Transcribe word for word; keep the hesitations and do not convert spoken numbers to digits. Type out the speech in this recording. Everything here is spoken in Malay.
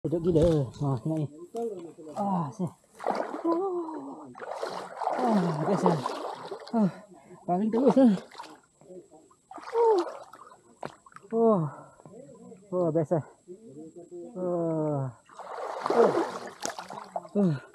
Duduk gila. Ha, tengok ni. Ah, sini. Ah, biasa. Ah, paling terus lah. Oh. Oh, biasa. Oh. Oh. Oh.